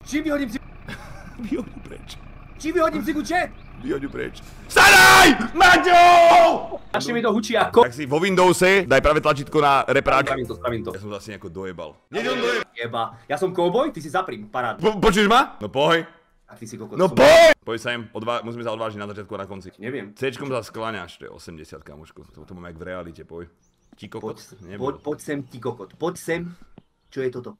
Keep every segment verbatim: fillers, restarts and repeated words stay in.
Čím vyhodím si... Vyhodím preč. Čím vyhodím si chat? Vyhodím preč. Stanaj! Maťo! Až mi to hučí ako... Tak si vo Windowse daj práve tlačítko na repráč. Spravím to, spravím to. Ja som to asi nejako dojebal. Nedom dojebal. Jeba. Ja som cowboy, ty si zaprím, parád. Po, počuješ ma? No pohoj. A ty si kokot. No poď! Poď sem, odvá... musíme sa odvážiť na začiatku a na konci. Neviem. Cčkom sa skláňaš, to je osemdesiat, kamoško. To, to máme jak v realite, poj. Ti kokot. Poď, poď, poď sem, ti kokot. Poď sem. Čo je toto?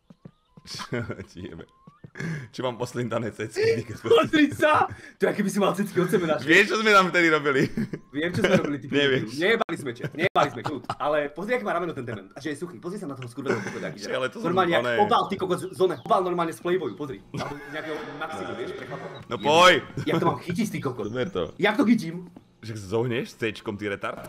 Ti jebe. Čo mám poslindané cecky? Pozri sa! To je, keby si mal cecky od sebe našli. Vieš, čo sme tam vtedy robili? Viem, čo sme robili, ty Nevieš. Nejebali sme če, nejebali sme, kľud. Ale pozri, aký má rameno ten dement. A že je suchý, pozri sa na toho skurveného kokota. Ale to som normálne, jak úplne... obal, ty kokot z zóne. Obal normálne z Playboyu, pozri. Alebo z nejakého Maximu, vieš, prekvapom. No poj! Jak to mám chytiť, ty kokot? Zmer to. Jak to chytím? Že sa zohneš s Cčkom, ty retard?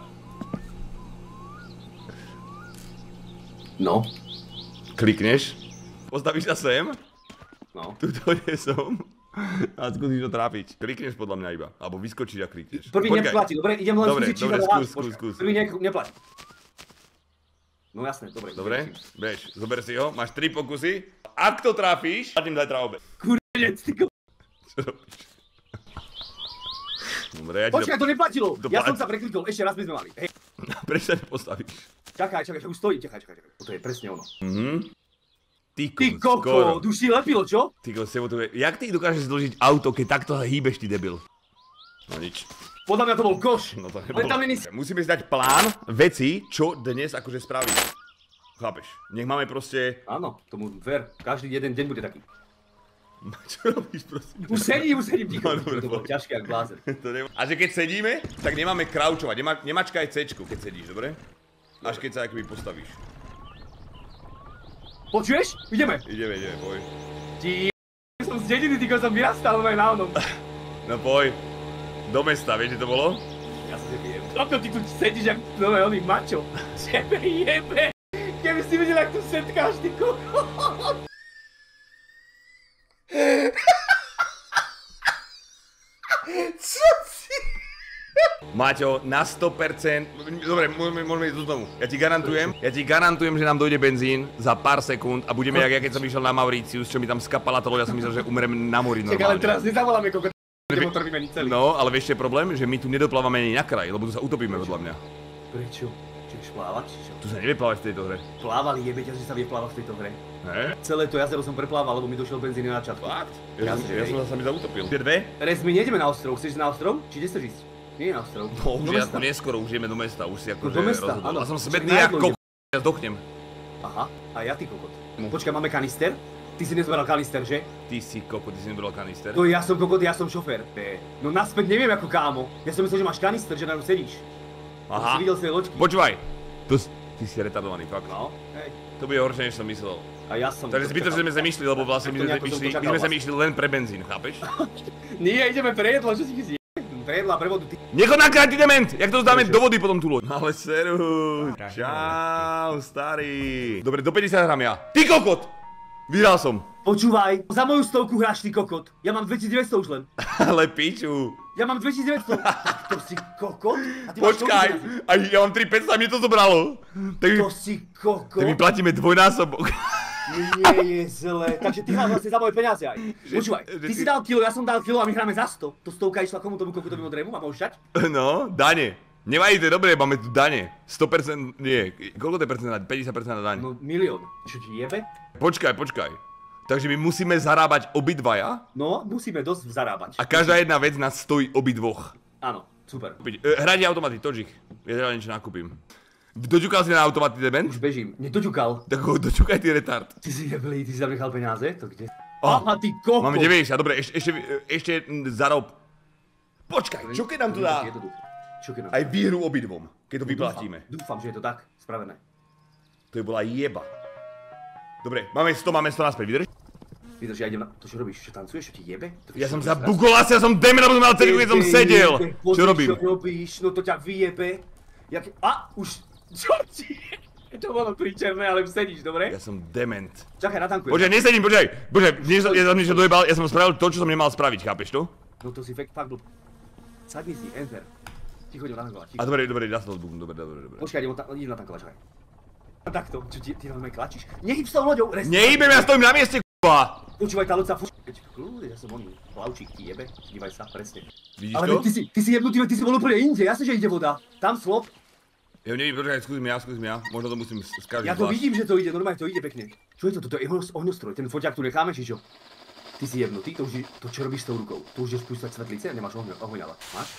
No. Klikneš. Postavíš sa sem. No. Tuto nie som. A skúsiš to trápiť. Klikneš podľa mňa iba. Alebo vyskočíš a klikneš. Prvý neplatí, dobre? Idem len dobre, skúsiť, či dobre, to skús, skús, skús. Prvý ne, neplatí. No jasné, dobre. Dobre, bež, zober si ho, máš tri pokusy. Ak to trafíš, platím zajtra obed. Kurvenec, ty ko... Čo robíš? Dobre, ja ti Počkaj, to neplatilo! To Ja platí. som sa preklikol, ešte raz by sme mali. Hej. Prečo sa nepostavíš? Čakaj, čakaj, už stojí, čakaj, čakaj, čakaj. To je presne ono. Mhm. Ty Ty skoro. koko, už si lepilo, čo? Ty ko, sebo to je... Jak ty dokážeš zložiť auto, keď takto hýbeš, ty debil? No nič. Podľa mňa to bol koš. No to Ale tam nebolo. není... Musíme si dať plán veci, čo dnes akože spravíš. Chápeš? Nech máme proste... Áno, tomu ver, každý jeden deň bude taký. Čo robíš prosím? Už sedím, už sedím, ticho. No, dobre, To bolo poď. ťažké, jak blázen. To nemá... A že keď sedíme, tak nemáme kraučovať. Nemá... Nemačkaj Cčku, keď sedíš, dobre? Až keď sa akoby postavíš. Počuješ? Ideme. Ideme, ideme, poj. Ti som z dediny, ty som vyrastal aj na onom. No poj. Do mesta, vieš, že to bolo? Ja sa neviem. Toto ty tu sedíš, jak nové oný mačo. Tebe jebe. Keby si videl, jak tu setkáš, ty koko. Co si? Maťo, na sto percent... Dobre, môžeme, môžeme ísť znovu. Ja ti garantujem, ja ti garantujem, že nám dojde benzín za pár sekúnd a budeme jak ja keď som išiel na Mauritius, čo mi tam skapala to loď, ja som myslel, že umrem na mori Čak, ale normálne. teraz nezavoláme koko. Bude motor vymeniť celý. No, ale vieš, čo je problém? Že my tu nedoplávame ani na kraj, lebo tu sa utopíme podľa mňa. Prečo? Či už plávať, či čo? Tu sa nevie plávať v tejto hre. Plávali, jebe ťa, že sa vie plávať v tejto hre. He? Celé to jazero som preplával, lebo mi došiel benzín na začiatku. Fakt? Ja, Jasne, ja hej. som sa sami zautopil. Tie dve? Rez, my nejdeme na ostrov, chceš ísť na ostrov? Či kde chceš ísť? Nie na ostrov. No, už Do je mesta. ako neskoro, už ideme do mesta, už si akože do mesta, rozhodol. áno. A som Však smedný na jak jedno kok... Ja zdochnem. Aha, a ja ty kokot. Počkaj, máme kanister? Ty si nezberal kanister, že? Ty si koko, ty si nebral kanister. To ja som kokot, ja som šofér. No naspäť neviem ako kámo. Ja som myslel, že máš kanister, že na ňom sedíš. Aha. Si videl svoje loďky. Počúvaj. To s... Ty si retardovaný, fakt. No, hej. To bude horšie, než som myslel. A ja som... Takže zbytočne sme sa myšli, lebo vlastne my sme Tak to nejako som myšli, to my sme sa čakal myšli len pre benzín, chápeš? Nie, ideme pre jedlo, čo si chysí? Pre jedlo a pre vodu, ty... Nech ho nakráti dement! Jak to dáme do vody potom tú loď? Ale serus. Čau, starý. Dobre, do päťdesiat hrám ja. Ty kokot! Vyhral som. Počúvaj, za moju stovku hráš ty kokot. Ja mám dvetisícdeväťsto už len. Ale piču. Ja mám dvetisícdeväťsto. To si kokot? A ty máš Počkaj, koľko a ja mám tri päťsto a mne to zobralo. Tak, To si kokot. tak my platíme dvojnásobok. Nie je zle. Takže ty hráš vlastne za moje peniaze aj. Počúvaj, že ty ty- si dal kilo, ja som dal kilo a my hráme za sto. To stovka išla komu tomu kokotovému drevu? Mám ho šťať? No, dane. Nevadí, to je dobré, máme tu dane. sto percent, nie, koľko to je percent na päťdesiat percent na daň? No milión. Čo ti jebe? Počkaj, počkaj. Takže my musíme zarábať obidvaja No, musíme dosť zarábať. a každá jedna vec nás stojí obidvoch. Áno, super. E, Hrať automaty, toč ich. Ja teda niečo nakúpim. Doťukal si na automaty dement? Už bežím. Nedoťukal. Tak ho doťukaj ty retard. Ty si jeblý, ty si tam nechal peniaze? To kde? Oh, Aha, ty kokot. Máme deväťdesiat, dobre, ešte, ešte, ešte mm, zarob. Počkaj, čo keď nám to dá? Čo keď nám? Aj výhru obidvom, keď to vyplatíme. Dúfam, že je to tak spravené. To je bola jeba. Dobre, máme sto, máme sto naspäť, vydrž? Vydrž, ja idem na... To čo robíš? Čo tancuješ? Čo ti jebe? To Ja vieš, som čo sa robíš bugol asi, ja som demen, lebo som mal celý, keď som sedel. Pozri, Čo robím? Čo robíš? No to ťa vyjebe. Jak... A, už... Čo ti je? To bolo príčerné, ale už sedíš, dobre? Ja som dement. Čakaj, natankujem. Počkaj, nesedím, počkaj. Počkaj, nie som, ja som niečo dojebal, ja som spravil to, čo som nemal spraviť, chápeš to? No to si fakt, fakt blb. Sadni si, enter. Ticho, idem natankovať, ticho. A dobre, dobre, dá sa to zbuknúť, dobre, dobre, dobre. Počkaj, idem, idem natankovať, čakaj. A takto, čo ti, ty na mňa klačíš? Nehyb s tou loďou, rest. Nehýbem, ja stojím na mieste, k***a. Počúvaj, tá loď sa fú... Kľúde, ja som oný. Plavčík ti jebe. Dívaj sa, presne. Vidíš ale to? ty si, ty si jebnutý, ty si bol úplne inde. Jasne, že ide voda. Tam slop. Ja neviem, počkaj, skúsim ja, skúsim ja. Možno to musím skážiť Ja to zvlášť. vidím, že to ide, normálne to ide pekne. Čo je to? Toto je ohňostroj. Ten foťák tu necháme, či čo? Ty si jebnutý, to už je, to čo robíš s tou rukou? To už je spúšťať svetlice, nemáš ohňala. Máš?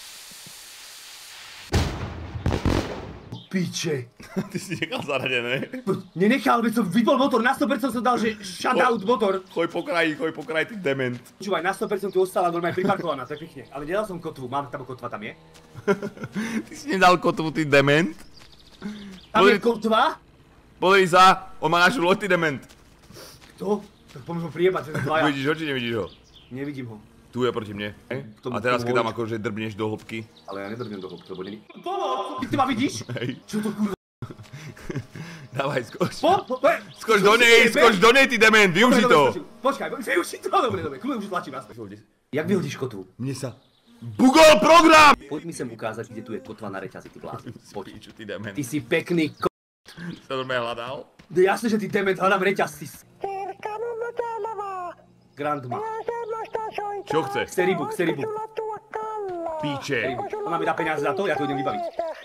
Piče. Ty si nechal zaradené. Nenechal, veď som vypol motor, na sto percent som dal, že shutout motor. Choj po kraji, choj po kraji, ty dement. Počúvaj, na sto percent tu ostala normálne priparkovaná, to je pekne. Ale nedal som kotvu, mám tam kotva, tam je? Ty si nedal kotvu, ty dement. Tam Pozri- je kotva? Pozri sa, on má našu loď, ty dement. Kto? Tak poďme ho priebať, že dvaja. Vidíš ho, či nevidíš ho? Nevidím ho. Tu je proti mne. Tomu- A teraz tomu keď tam vojčku. akože drbneš do hĺbky. Ale ja nedrbnem do hĺbky, lebo není... Pomoc! Ty ma vidíš? Hej. Čo to kurva? Dávaj, skoč. Po, po, po, Skoč do nej, skoč do nej, ty dement, využi to. Počkaj, využi to, dobre, dobre, kľudne už tlačím naspäť. Jak vyhodíš kotvu? Mne sa bugol program! Poď mi sem ukázať, kde tu je kotva na reťazi, ty blázon. Poď. Piču, ty dement. Ty si pekný ko... Sa normálne hľadal? No jasne, že ty dement, hľadám reťaz, ty s... Grandma. Čo chce? Chce rybu, chce rybu. Píče. Ona mi dá peniaze za to, ja to idem vybaviť.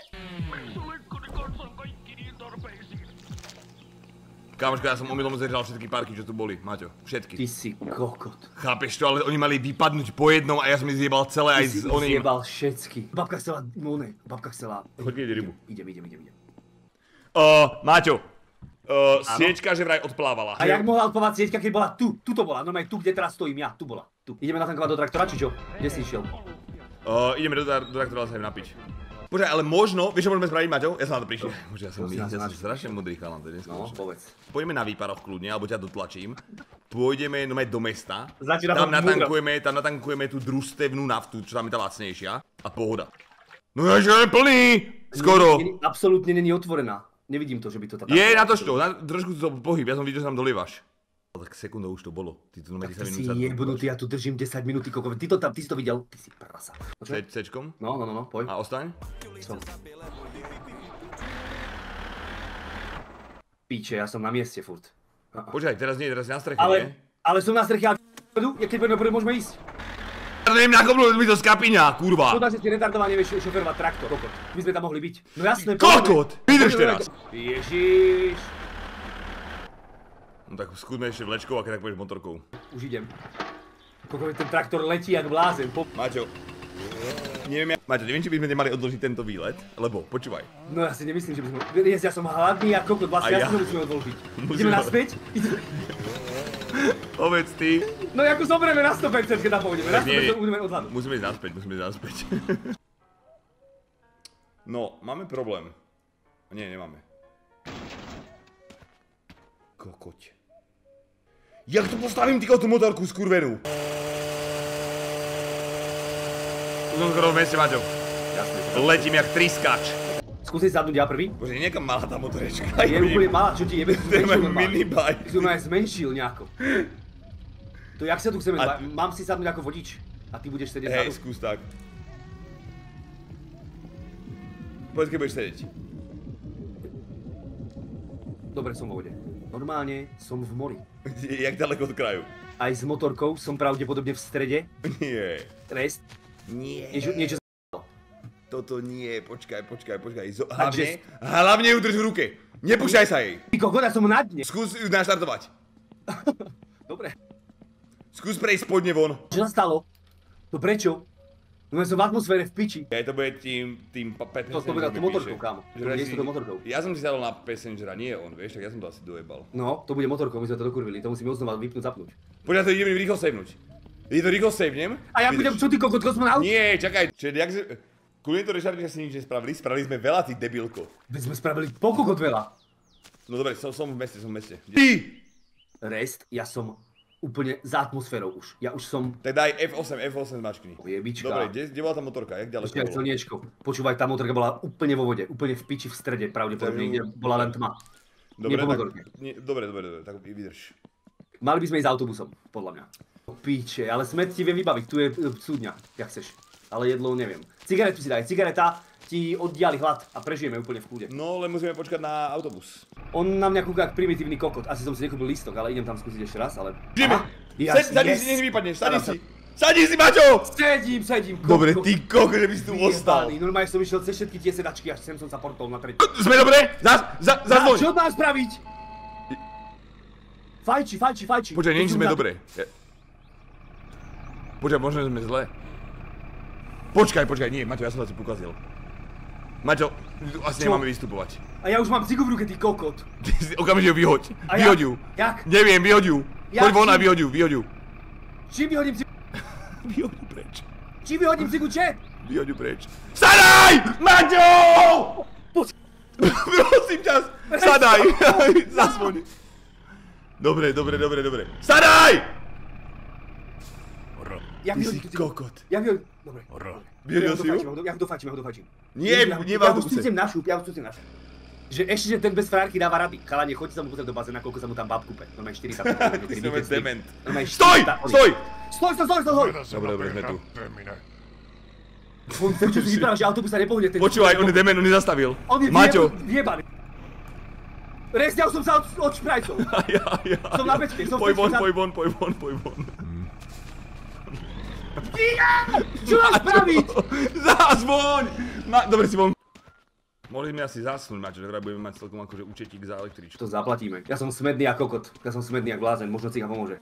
Kámoško, ja som omylom zežral všetky parky, čo tu boli, Maťo. Všetky. Ty si kokot. Chápeš to, ale oni mali vypadnúť po jednom a ja som ich zjebal celé aj Ty si s oným. zjebal všetky. Babka chcela, no ne, babka chcela... Choď keď rybu. Idem, idem, idem, idem. Uh, Maťo, uh, sieťka že vraj odplávala. A jak mohla odplávať sieťka, keď bola tu? Tu to bola, normálne tu, kde teraz stojím ja, tu bola. Tu. Ideme natankovať do traktora, či čo? Kde si išiel? Uh, ideme do, do traktora sa im napiť. Počkaj, ale možno, vieš čo môžeme spraviť, Maťo? Ja som na to prišiel. Počkaj, ja som, Prosím, ja som naznač. strašne modrý chalan, to je No, neskutočné. povedz. Pôjdeme na výparoch kľudne, alebo ťa dotlačím. Pôjdeme no do mesta. Začína Tam to natankujeme, tam natankujeme tú družstevnú naftu, čo tam je tá lacnejšia. A pohoda. No ja že je plný! Skoro. Nie- nie- Absolútne není otvorená. Nevidím to, že by to tam... Je, na to čo, na, trošku to pohyb, ja som videl, že tam dolievaš. Tak sekundou už to bolo. Ty tu normálne Ty desať si minút sa... jebnutý, ja tu držím desať minút, ty kokove. Ty to tam, ty si to videl, ty si prasa. C- Cčkom. No, no, no, no, poď. A ostaň. Som. Píče, ja som na mieste furt. A- a. Počkaj, teraz nie, teraz na streche, nie? Ale, ale som na streche, ale ja keď budeme, môžeme ísť. Ja neviem, nakopnúť mi to z kapiňa, kurva. Škoda, že si retardovane nevieš šoferovať traktor, kokot. My sme tam mohli byť. No jasné, Kokot! Vydrž teraz! Ježiš. No tak skúsme ešte vlečkou, a keď tak pôjdeš motorkou. Už idem. Kokot, ten traktor letí jak blázen. Po... Maťo. Neviem ja... Maťo, neviem, či by sme nemali odložiť tento výlet, lebo, počúvaj. No ja si nemyslím, že by sme... Yes, ja som hladný a kokot, vlastne A ja ja. si to musíme odložiť. Musíme. Ideme naspäť? Ide- Povedz ty. No ako zoberieme na sto percent, keď tam pôjdeme. Na Tak nie, sto percent budeme odhľadu. Musíme ísť naspäť, musíme ísť naspäť. No, máme problém. Nie, nemáme. Kokoť. Jak to postavím, tyko, tú motorku skurvenú? Už som skoro v meste, Maťo. Jasné. Letím jak triskáč. Skúsi sadnúť ja prvý. Bože, niekam malá tá motorečka. Je úplne malá, čo ti jebe? To je môj minibike. Ty si ma aj zmenšil nejako. To jak sa tu chceme, A- mám si sadnúť ako vodič. A ty budeš sedieť Hej, vzadu. skús tak. Povedz, keď budeš sedieť. Dobre, som vo vode. Normálne som v mori. Jak ďaleko od kraju? Aj s motorkou som pravdepodobne v strede. Nie. Rest. Nie. Niečo, niečo z... Toto nie, počkaj, počkaj, počkaj. Zo, Takže- hlavne, hlavne ju drž v ruke. Nepúšťaj sa jej. Ty kokot, ja som na dne. Skús ju naštartovať. Dobre. Skús prejsť spodne von. Čo sa stalo? No prečo? No ja som v atmosfére v piči. Aj to bude tým, tým pa- pe- To to passengerom bude tú mi motorkou, píše. kámo. Že To bude si- isto to motorkou. Ja som si sadol na Passengera, nie on, vieš, tak ja som to asi dojebal. No, to bude motorkou, my sme to dokurvili. To musíme znova vypnúť, zapnúť. Poďa to idem rýchlo savenúť. Je to rýchlo savnem? A ja budem, čo ty kokot, kosmonaut? Nie, čakaj, čo, jak sme... Kvôli to Richard, si nič nespravili, spravili sme veľa, ty debilko. Veď sme spravili po kokot veľa. No dobre, som, som v meste, som v meste. Ty! Rest, ja som úplne za atmosférou už. Ja už som... Tak daj F osem, F osem zmačkni. Jebička. Dobre, kde, kde bola tá motorka, jak ďaleko Počkaj, bolo? slniečko. Počúvaj, tá motorka bola úplne vo vode, úplne v piči v strede, pravdepodobne, kde bola len tma. Dobre, Nie po tak, motorke. nie, dobre, dobre, dobre, tak vydrž. Mali by sme ísť autobusom, podľa mňa. Píče, ale smet ti viem vybaviť, tu je e, súdňa, jak chceš. Ale jedlo neviem. Cigaretu si daj, cigareta ti oddiali hlad a prežijeme úplne v kľude. No, len musíme počkať na autobus. On na mňa kúka jak primitívny kokot. Asi som si nekúpil lístok, ale idem tam skúsiť ešte raz, ale... Ideme! Yes, Sadni yes. si, nech vypadneš, sadni si! Sadni si, Maťo! Sedím, sedím, kokot. Dobre, ty kokot, že by si tu ostal. Normálne som išiel cez všetky tie sedačky, až sem som sa portol na treť. Sme dobre? Zas, za, zazvoň! Čo mám spraviť? Fajči, fajči, fajči. Počkaj, nie sme dobre. Ja... Počkaj, možno sme zle. Počkaj, počkaj, nie, Maťo, ja som sa ti pokazil. Maťo, asi nemáme vystupovať. A ja už mám cigu v ruke, ty kokot. Okamžite ju vyhoď. A Vyhoď jak? ju. Jak? Neviem, vyhoď ju. Jak? Poď von a Čím? vyhoď ju, vyhoď ju. Čím vyhodím cigu? Vyhoď ju preč. Čím vyhodím cigu, čet? Vyhoď ju preč. Sadaj! Maťo! Poď. Prosím ťa, sadaj. Zasvoň. Dobre, dobre, dobre, dobre. Sadaj! Jak Ty vyhodím si tú cigu? kokot. Jak vyhodím? Dobre. Vyhodil si ju? Ja ho dofajčím, ja ho dofajčím. Nie, ja, nie v ja autobuse. už cítim na šup, ja už cítim na šup. Že ešte, že ten bez frajerky dáva rady. Chalanie, choďte sa mu pozrieť do bazéna, koľko sa mu tam báb kúpe. Normálne štyridsať. Ty si normálne dement. Normálne Stoj! štyridsať. Stoj! Stoj, stoj, stoj, stoj! Dobre, dobre, sme tu. On ten, čo si vypráva, že autobus sa nepohne. ten- Počúvaj, on je dement, on nezastavil. On je Maťo. vjebaný. Resňal som sa od, od šprajcov. Ja, ja. Som na pečke, som v Poj pečke von, za- poj von, poj von, poj von. Čo mám spraviť? Zazvoň! Ma... Dobre, si von. Mohli sme asi zasnúť, Maťo, že vraj budeme mať celkom akože účetík za električku. To zaplatíme. Ja som smedný ako kokot. Ja som smedný ako blázen, možno Ciga pomôže.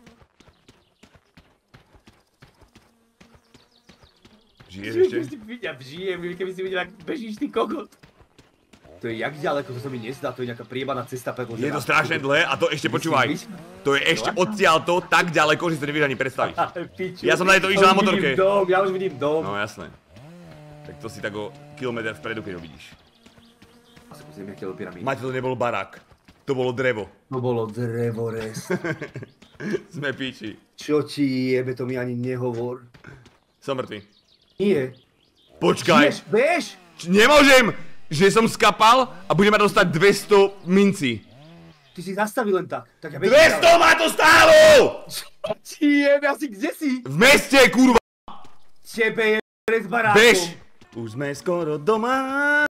Žiješ Keby ešte? si videl, žijem, keby si videl, ako bežíš ty kokot. To je jak ďaleko, to sa mi nezdá, to je nejaká priebaná cesta preto, Je to strašne dlhé a to ešte počúvaj. To je ešte odtiaľto tak ďaleko, že si to nevieš ani predstaviť. Ja som na to išiel na motorke. Dom, ja už vidím dom. No jasné. Tak to si tak o kilometr vpredu, keď ho vidíš. Asi pozriem, jak telo pyramídy. Maťo, to nebol barák. To bolo drevo. To bolo drevorest. Sme píči. Čo ti jebe, to mi ani nehovor. Som mŕtvy. Nie. Počkaj. Žiješ, bež! Č- Nemôžem! Že som skapal a budeme dostať dvesto mincí. Ty si zastavil len tak. Tak ja bežím dvesto ďalej. ma to stálo! Čo ti jebe, asi kde si? V meste, kurva! Tebe je pred barákom. Bež! Už sme skoro doma.